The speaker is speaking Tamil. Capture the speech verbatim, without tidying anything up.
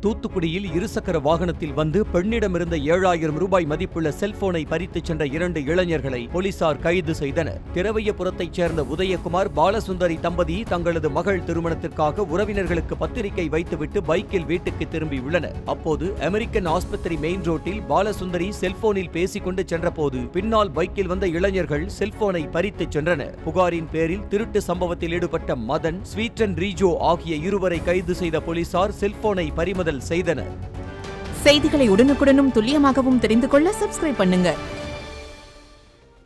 தூத்துக்குடியில் இருசக்கர வாகனத்தில் வந்து பெண்ணிடமிருந்த ஏழாயிரம் ரூபாய் மதிப்புள்ள செல்போனை பறித்துச் சென்ற இரண்டு இளைஞர்களை போலீசார் கைது செய்தனர். திரவையபுரத்தைச் சேர்ந்த உதயகுமார் பாலசுந்தரி தம்பதி தங்களது மகள் திருமணத்திற்காக உறவினர்களுக்கு பத்திரிகை வைத்துவிட்டு பைக்கில் வீட்டுக்கு திரும்பியுள்ளனர். அப்போது அமெரிக்கன் ஆஸ்பத்திரி மெயின் ரோட்டில் பாலசுந்தரி செல்போனில் பேசிக் கொண்டு சென்றபோது பின்னால் பைக்கில் வந்த இளைஞர்கள் செல்போனை பறித்துச் சென்றனர். புகாரின் பேரில் திருட்டு சம்பவத்தில் ஈடுபட்ட மதன், ஸ்வீட்டன் ரீஜோ ஆகிய இருவரை கைது செய்த போலீசார் செல்போனை பறிமுதல் செய்தனர். செய்திகளை உடனுக்குடனும் துல்லியமாகவும் தெரிந்து கொள்ள சப்ஸ்கிரைப் பண்ணுங்க.